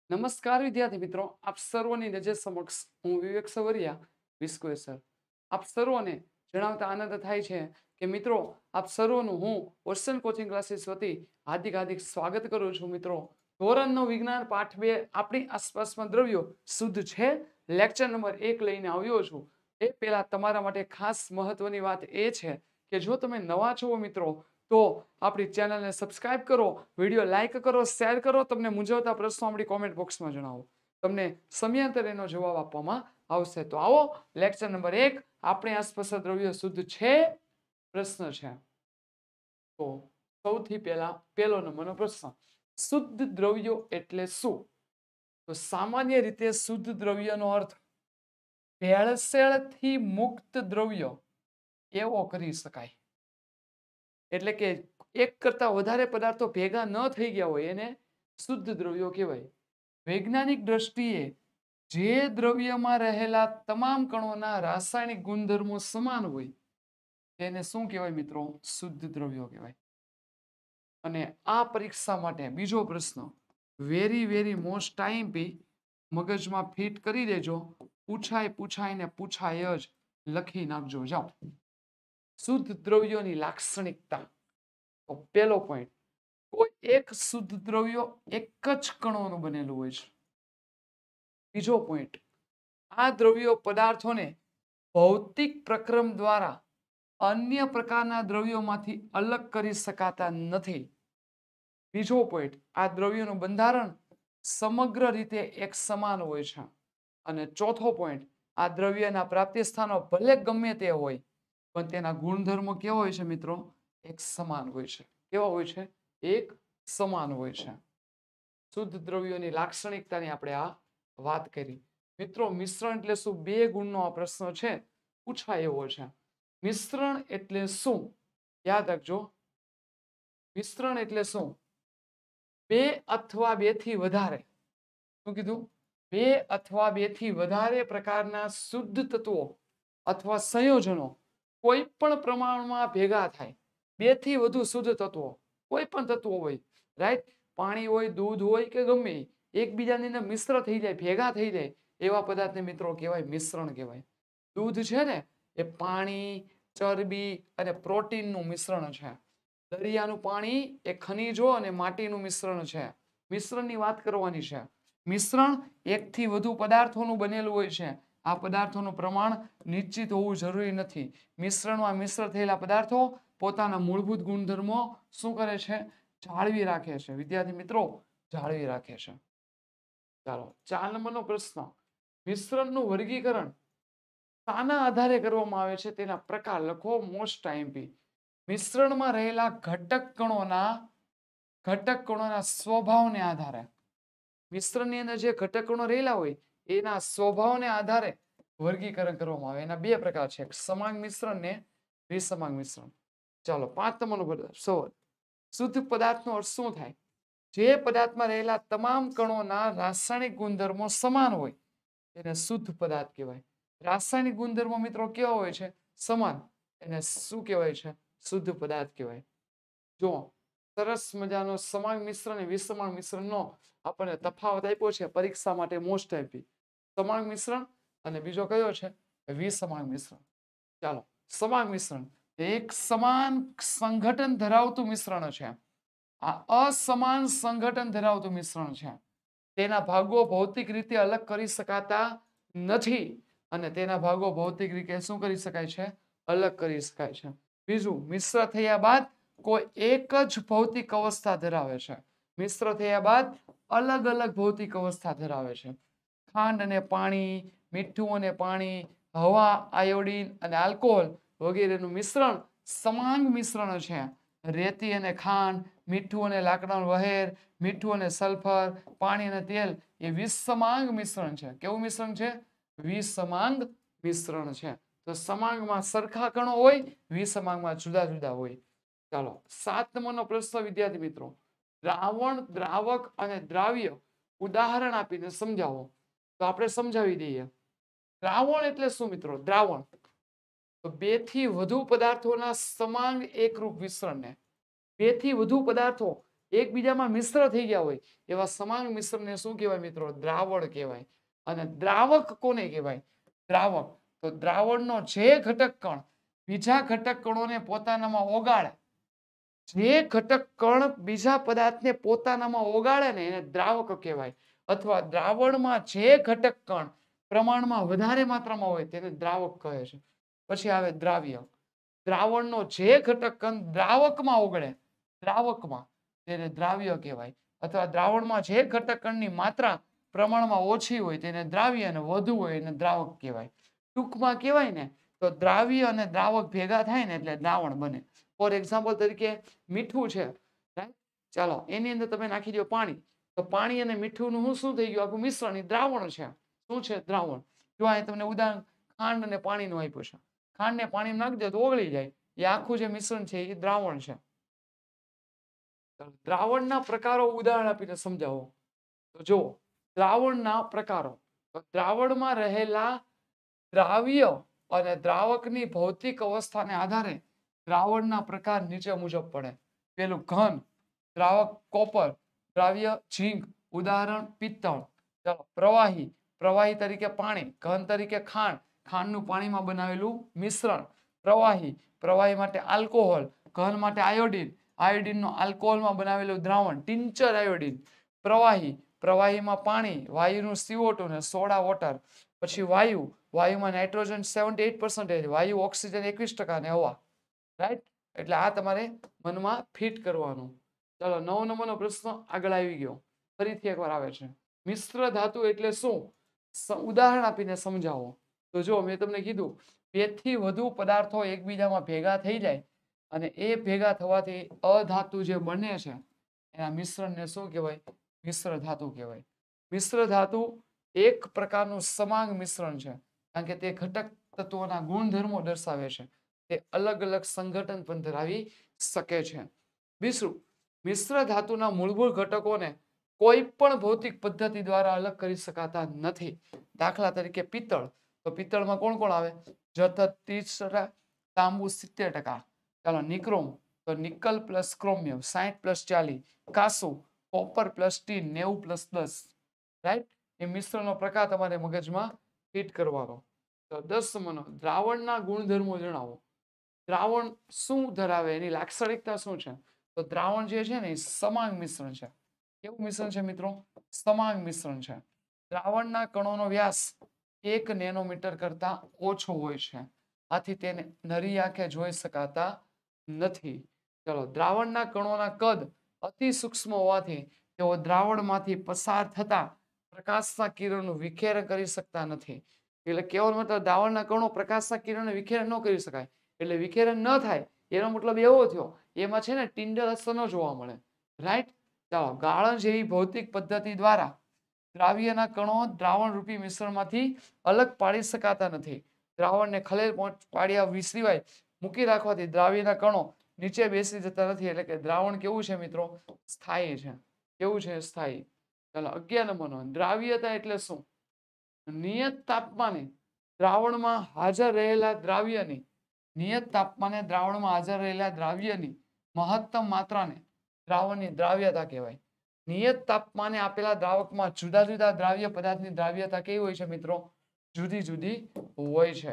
નમસ્કાર વિદ્યાર્થી મિત્રો, આપ સર્વની નજર સમક્ષ હું વિવેક સવરિયા વિસ્કોય સર આપ સર્વને જણાવતા આનંદ થાય છે કે મિત્રો આપ સર્વનું હું ઓશન કોચિંગ ક્લાસીસ વતી હાર્દિક હાર્દિક સ્વાગત કરું છું. મિત્રો ધોરણનો વિજ્ઞાન પાઠ 2 આપણી આસપાસમાં દ્રવ્યો શુદ્ધ છે લેક્ચર નંબર 1 લઈને આવ્યો છું. એ પહેલા તમારા માટે ખાસ મહત્વની વાત એ છે કે જો તમે નવા છો મિત્રો તો આપણી ચેનલને સબસ્ક્રાઇબ કરો, વિડીયો લાઈક કરો, શેર કરો. તમને મૂંઝવતા પ્રશ્નો આપણી કોમેન્ટ બોક્સમાં જણાવો, તમને સમયાંતરે એનો જવાબ આપવામાં આવશે. તો આવો લેક્ચર નંબર 1 આપણી આસપાસ દ્રવ્યો શુદ્ધ છે પ્રશ્ન છે. તો સૌથી પહેલો નંબરનો પ્રશ્ન, શુદ્ધ દ્રવ્યો એટલે શું? તો સામાન્ય રીતે શુદ્ધ દ્રવ્યનો અર્થ ભેળસેળથી મુક્ત દ્રવ્યો એવો કરી શકાય. એટલે કે એક કરતા વધારે પદાર્થો ભેગા ન થઈ ગયા હોય એને શુદ્ધ દ્રવ્યો કહેવાય. વૈજ્ઞાનિક દ્રષ્ટિએ જે દ્રવ્યમાં રહેલા તમામ કણોના રાસાયણિક ગુણધર્મો સમાન હોય તેને શું કહેવાય મિત્રો? શુદ્ધ દ્રવ્યો કહેવાય. અને આ પરીક્ષા માટે બીજો પ્રશ્ન very very most time be મગજમાં ફિટ કરી દેજો. પૂછાય ને પૂછાય જ લખી નાખજો. જાઓ, શુદ્ધ દ્રવ્યોની લાક્ષણિકતા. તો પહેલો પોઈન્ટ, કોઈ એક શુદ્ધ દ્રવ્ય એક જ કણોનું બનેલું હોય છે. બીજો પોઈન્ટ, આ દ્રવ્યો પદાર્થોને ભૌતિક પ્રક્રમ દ્વારા અન્ય પ્રકારના દ્રવ્યોમાંથી અલગ કરી શકાતા નથી. બીજો પોઈન્ટ, આ દ્રવ્યોનું બંધારણ સમગ્ર રીતે એક સમાન હોય છે. અને ચોથો પોઈન્ટ, આ દ્રવ્યના પ્રાપ્તિ સ્થાનો ભલે ગમે તે હોય પણ તેના ગુણધર્મો કેવા હોય છે મિત્રો? એક સમાન હોય છે. કેવા હોય છે? એક સમાન હોય છે. શુદ્ધ દ્રવ્યોની લાક્ષણિકતાની આપણે આ વાત કરી. મિત્રો મિશ્રણ એટલે શું? 2 ગુણનો આ પ્રશ્ન છે, પૂછાય એવો છે. મિશ્રણ એટલે શું? યાદ રાખજો, મિશ્રણ એટલે શું? 2 અથવા 2 થી વધારે, શું કીધું? 2 અથવા 2 થી વધારે પ્રકારના શુદ્ધ તત્વો અથવા સંયોજનો કોઈ પણ પ્રમાણમાં ભેગા થાય. 2 થી વધુ શુદ્ધ તત્વો, કોઈ પણ તત્વો હોય, રાઈટ? પાણી હોય, દૂધ હોય કે ગમે એકબીજાની અંદર મિશ્ર થઈ જાય, ભેગા થઈ જાય, એવા પદાર્થને મિત્રો કહેવાય મિશ્રણ કહેવાય. દૂધ છે ને એ પાણી, ચરબી અને પ્રોટીનનું મિશ્રણ છે. દરિયાનું પાણી એ ખનિજો અને માટીનું મિશ્રણ છે. મિશ્રણની વાત કરવાની છે. મિશ્રણ 1 થી વધુ પદાર્થોનું બનેલું હોય છે. આ પદાર્થોનું પ્રમાણ નિશ્ચિત હોવું જરૂરી નથી. મિશ્રણમાં મિશ્ર થયેલા પદાર્થો પોતાના મૂળભૂત ગુણધર્મો શું કરે છે? જાળવી રાખે છે. વિદ્યાર્થી મિત્રો, જાળવી રાખે છે. ચાલો, 4 નંબરનો પ્રશ્ન, મિશ્રણનું વર્ગીકરણ શાના આધારે કરવામાં આવે છે? તેના પ્રકાર લખો. મોસ્ટ ટાઈમ બી મિશ્રણમાં રહેલા ઘટક કણોના સ્વભાવને આધારે, મિશ્રણની અંદર જે ઘટક કણો રહેલા હોય એના સ્વભાવને આધારે વર્ગીકરણ કરવામાં આવે. એના 2 પ્રકાર છે, સમાંગ મિશ્રણ ને વિસમાંગ મિશ્રણ. ચાલો, 5 નંબરનો સવાલ, શુદ્ધ પદાર્થનો અર્થ શું થાય? જે પદાર્થમાં રહેલા તમામ કણોના રાસાયણિક ગુણધર્મો સમાન હોય એને શુદ્ધ પદાર્થ કહેવાય. રાસાયણિક ગુણધર્મો મિત્રો કેવા હોય છે? સમાન. એને શું કહેવાય છે? શુદ્ધ પદાર્થ કહેવાય. જો સરસ મજાનો સમાંગ મિશ્રણ અને વિસમાંગ મિશ્રણનો આપણને તફાવત આપ્યો છે પરીક્ષા માટે મોસ્ટ ટાઈપી. સમાંગ મિશ્રણ અને બીજો કયો છે? વિસમાંગ મિશ્રણ. ચાલો, સમાંગ મિશ્રણ એક સમાન સંઘટન ધરાવતું મિશ્રણ છે. આ અસમાન સંઘટન ધરાવતું મિશ્રણ છે. તેના ભાગો ભૌતિક રીતે અલગ કરી શકાતા નથી અને તેના ભાગો ભૌતિક રીતે શું કરી શકાય છે? અલગ કરી શકાય છે. બીજું, મિશ્ર થયા બાદ કોઈ એક જ ભૌતિક અવસ્થા ધરાવે છે. મિશ્ર થયા બાદ અલગ અલગ ભૌતિક અવસ્થા ધરાવે છે. ખાંડ અને પાણી, મીઠું અને પાણી, હવા, આયોડીન અને આલ્કોહોલ વગેરેનું મિશ્રણ સમાંગ મિશ્રણ છે. રેતી અને ખાંડ, મીઠું અને લાકડાનું વહેર, મીઠું અને સલ્ફર, પાણી અને તેલ એ વિસમાંગ મિશ્રણ છે. કેવું મિશ્રણ છે? વિસમાંગ મિશ્રણ છે. તો સમાંગમાં સરખા કણો હોય, વિસમાંગમાં જુદા જુદા હોય. ચાલો, 7 નંબરનો પ્રશ્ન વિદ્યાર્થી મિત્રો, દ્રાવણ, દ્રાવક અને દ્રાવ્ય ઉદાહરણ આપીને સમજાવો. તો આપણે સમજાવી દઈએ. દ્રાવણ એટલે શું મિત્રો? દ્રાવણ તો 2 થી વધુ પદાર્થોના સમાંગ એકરૂપ મિશ્રણને, 2 થી વધુ પદાર્થો એકબીજામાં મિશ્ર થઈ ગયા હોય એવા સમાન મિશ્રણને શું કહેવાય મિત્રો? દ્રાવણ કહેવાય. અને દ્રાવક કોને કહેવાય? દ્રાવક. તો દ્રાવણનો જે ઘટક કણ બીજા ઘટક કણોને પોતાનામાં ઓગાળે, જે ઘટક કણ બીજા પદાર્થને પોતાનામાં ઓગાળે ને એને દ્રાવક કહેવાય. અથવા દ્રાવણમાં જે ઘટક કણ પ્રમાણમાં વધારે માત્રામાં હોય તેને દ્રાવક કહે છે. પછી આવે દ્રાવ્ય. દ્રાવણનો જે ઘટક કણ દ્રાવકમાં ઓગળે, દ્રાવકમાં, તેને દ્રાવ્ય કહેવાય. અથવા દ્રાવણમાં જે ઘટક કણની માત્રા પ્રમાણમાં ઓછી હોય તેને દ્રાવ્ય અને વધુ હોય એને દ્રાવક કહેવાય. ટૂંકમાં કહેવાય ને તો દ્રાવ્ય અને દ્રાવક ભેગા થાય ને એટલે દ્રાવણ બને. ફોર એક્ઝામ્પલ તરીકે મીઠું છે, right? ચાલો એની અંદર તમે નાખી દો પાણી, તો પાણી અને મીઠુંનું શું થઈ ગયું? આખું મિશ્રણ એ દ્રાવણ છે. શું છે? દ્રાવણ. જો અહીં તમને ઉદાહરણ ખાંડ અને પાણીનું આપ્યું છે. ખાંડને પાણીમાં નાખી દો તો ઓગળી જાય. એ આખું જે મિશ્રણ છે એ દ્રાવણ છે. દ્રાવણના પ્રકારો ઉદાહરણ આપીને સમજાવો. તો જો દ્રાવણના પ્રકારો, તો દ્રાવણમાં રહેલા દ્રાવ્ય અને દ્રાવકની ભૌતિક અવસ્થાને આધારે દ્રાવણના પ્રકાર નીચે મુજબ પડે. પેલું ઘન, દ્રાવક કોપર, દ્રાવ્ય ઝીંક, ઉદાહરણ પિત્તળ. ચાલો પ્રવાહી, પ્રવાહી તરીકે પાણી, ઘન તરીકે ખાંડ, ખાંડનું પાણીમાં બનાવેલું મિશ્રણ. પ્રવાહી, પ્રવાહી માટે આલ્કોહોલ, ઘન માટે આયોડીન, આયોડીનનો આલ્કોહોલમાં બનાવેલું દ્રાવણ ટિંચર આયોડીન. પ્રવાહી, પ્રવાહીમાં પાણી, વાયુનું CO2 ને સોડા વોટર. પછી વાયુ, વાયુમાં નાઇટ્રોજન 78%, વાયુ ઓક્સિજન 21% ને હવા. રાઈટ? એટલે આ તમારે મનમાં ફિટ કરવાનું. ચાલો 9 નંબરનો પ્રશ્ન આગળ આવી ગયો. ફરીથી એકવાર આવે છે. મિશ્ર ધાતુ એટલે શું? ઉદાહરણ આપીને સમજાવો. તો જો મેં તમને કીધું 2 થી વધુ પદાર્થો એકબીજામાં ભેગા થઈ જાય અને એ ભેગા થવાથી અધાતુ જે બને છે એના મિશ્રણને શું કહેવાય? મિશ્ર ધાતુ કહેવાય. મિશ્ર ધાતુ એક પ્રકારનું સમાંગ મિશ્રણ છે, કારણ કે તે ઘટક તત્વોના ગુણધર્મો દર્શાવે છે. તે અલગ અલગ સંઘટન પણ ધરાવી શકે છે. બીજું, મિશ્ર ધાતુના મૂળભૂત ઘટકોને કોઈ પણ ભૌતિક પદ્ધતિ દ્વારા અલગ કરી શકાતા નથી. દાખલા તરીકે પિત્તળ, તો પિત્તળમાં કોણ કોણ આવે? જઠર 30%, તાંબુ 70%. ચાલો નિક્રોમ, તો નિકલ પ્લસ ક્રોમિયમ 60+40. કાસુ, કોપર પ્લસ ટીન 90+10. રાઈટ? એ મિશ્રણનો પ્રકાર તમારે મગજમાં ફિટ કરવાનો. તો 10 નંબરનો દ્રાવણના ગુણધર્મો જણાવો. દ્રાવણ શું ધરાવે, એની લાક્ષણિકતા શું છે? તો દ્રાવણ જે છે ને એ સમાંગ મિશ્રણ છે. કેવું મિશ્રણ છે મિત્રો? સમાંગ મિશ્રણ છે. દ્રાવણના કણોનો વ્યાસ 1 નેનોમીટર કરતા ઓછો હોય છે. આથી તેને નરી આંખે જોઈ શકાતા નથી. ચલો, દ્રાવણના કણોના કદ અતિ સૂક્ષ્મ હોવાથી તેઓ દ્રાવણમાંથી પસાર થતા પ્રકાશના કિરણનું વિખેરણ કરી શકતા નથી. એટલે કેવાનો મતલબ દ્રાવણના કણો પ્રકાશના કિરણને વિખેરણ ન કરી શકાય. એટલે વિખેરણ ન થાય એનો મતલબ એવો થયો એમાં છે ને ટિન્ડર અસર ન જોવા મળે. રાઈટ? ચાલો, ગાળણ જેવી ભૌતિક પદ્ધતિ દ્વારા દ્રાવ્યના કણો દ્રાવણ રૂપી મિશ્રણમાંથી અલગ પાડી શકાતા નથી. દ્રાવણને ખલેલ પાડ્યા સિવાય મૂકી રાખવાથી દ્રાવ્યના કણો નીચે બેસી જતા નથી. એટલે કે દ્રાવણ કેવું છે મિત્રો? સ્થાયી છે. કેવું છે? સ્થાયી. ચાલો 11 નંબરનો દ્રાવ્યતા એટલે શું? નિયત તાપમાને દ્રાવણમાં હાજર રહેલા દ્રાવ્યની નિયત તાપમાને દ્રાવણમાં હાજર રહેલા દ્રાવ્યની મહત્તમ માત્રાને દ્રાવણની દ્રાવ્યતા કહેવાય. નિયત તાપમાને આપેલા દ્રાવકમાં જુદા જુદા દ્રાવ્ય પદાર્થની દ્રાવ્યતા કેવી હોય છે મિત્રો? જુદી જુદી હોય છે.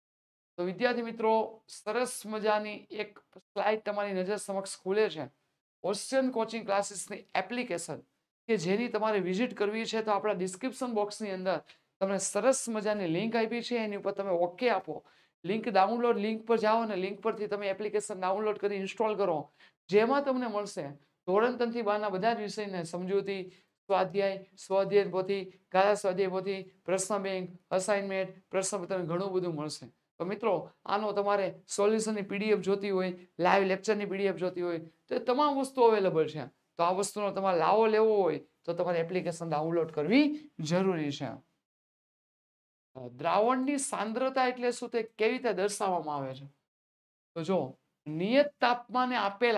તો વિદ્યાર્થી મિત્રો, સરસ મજાની એક સ્લાઇડ તમારી નજર સમક્ષ ખુલે છે. ઓશિયન કોચિંગ ક્લાસીસની એપ્લિકેશન કે જેની તમારે વિઝિટ કરવી છે તો આપણા ડિસ્ક્રિપ્શન બોક્સની અંદર તમને સરસ મજાની લિંક આપી છે. એની ઉપર તમે ઓકે આપો. લિંક ડાઉનલોડ, લિંક પર જાઓ અને લિંક પરથી તમે એપ્લિકેશન ડાઉનલોડ કરી ઇન્સ્ટોલ કરો. જેમાં તમને મળશે ધોરણ 3 થી 12 ના બધા જ વિષયને સમજૂતી, સ્વાધ્યાય, સ્વાધ્યાય પોથી, ગાળા સ્વાધ્યાય પોથી, પ્રશ્ન બેંક, અસાઇનમેન્ટ, પ્રશ્નપત્ર ઘણું બધું મળશે. તો મિત્રો, આનો તમારે સોલ્યુશનની PDF જોતી હોય, લાઈવ લેક્ચરની PDF જોતી હોય તો એ તમામ વસ્તુ અવેલેબલ છે. તો આ વસ્તુનો તમારે લાવો લેવો હોય તો તમારે એપ્લિકેશન ડાઉનલોડ કરવી જરૂરી છે. દ્રાવણની સાંદ્રતા એટલે શું, તે કેવી રીતે દર્શાવવામાં આવે છે? તો જો નિયત તાપમાને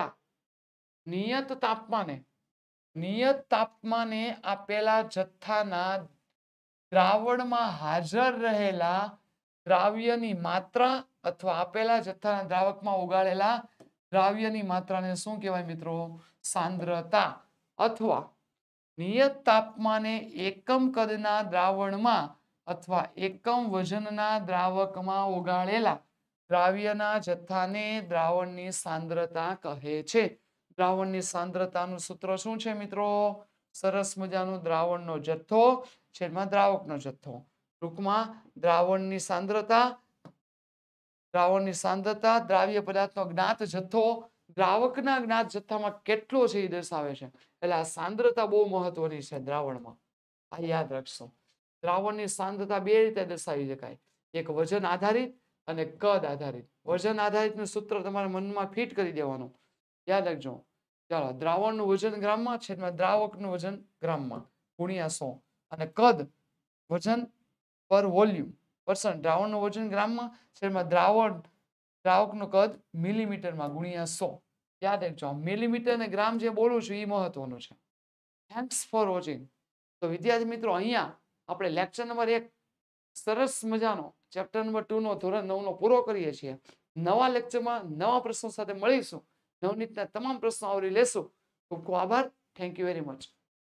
આપેલા જથ્થાના દ્રાવણમાં હાજર રહેલા દ્રાવ્યની માત્રા અથવા આપેલા જથ્થાના દ્રાવકમાં ઓગાળેલા દ્રાવ્યની માત્રાને શું કહેવાય મિત્રો? સાંદ્રતા અથવા નિયત તાપમાને એકમ કદના દ્રાવણમાં અથવા એકમ વજનના દ્રાવકમાં ઓગાળેલા દ્રાવ્યના જથ્થાને દ્રાવણની સાંદ્રતા કહે છે. દ્રાવણની સાંદ્રતાનું સૂત્ર શું છે મિત્રો? સરસ મજાનું દ્રાવણનો જથ્થો છેદમાં દ્રાવકનો જથ્થો. ટૂંકમાં દ્રાવણની સાંદ્રતા દ્રાવ્ય પદાર્થનો જ્ઞાત જથ્થો દ્રાવકના જ્ઞાત જથ્થામાં કેટલો છે એ દર્શાવે છે. એટલે આ સાંદ્રતા બહુ મહત્વની છે દ્રાવણમાં. આ યાદ રાખશો. દ્રાવણની સાંદ્રતા બે રીતે દર્શાવી શકાય, એક વજન આધારિત અને કદ આધારિત. વજન આધારિતનું સૂત્ર તમારા મનમાં ફિટ કરી દેવાનું, યાદ રાખજો. ચાલો, દ્રાવણનું વજન ગ્રામમાં છેદમાં દ્રાવકનું વજન ગ્રામમાં ગુણ્યા 100 અને કદ વજન પર વોલ્યુમ પરસન્ટ. દ્રાવણનું વજન ગ્રામમાં છેદમાં દ્રાવકનું કદ મિલીમીટરમાં ગુણ્યા 100. યાદ રાખજો, મિલીમીટર અને ગ્રામ જે બોલું છું એ મહત્વનું છે. Thanks for watching. તો વિદ્યાર્થી મિત્રો, અહીંયા આપણે લેક્ચર નંબર 1 સરસ મજાનો ચેપ્ટર નંબર 2 નો ધોરણ 9 નો પૂરો કરીએ છીએ. નવા લેક્ચરમાં નવા પ્રશ્નો સાથે મળીશું. નવનીતના તમામ પ્રશ્નો આવરી લેશું. ખૂબ ખૂબ આભાર. Thank you very much.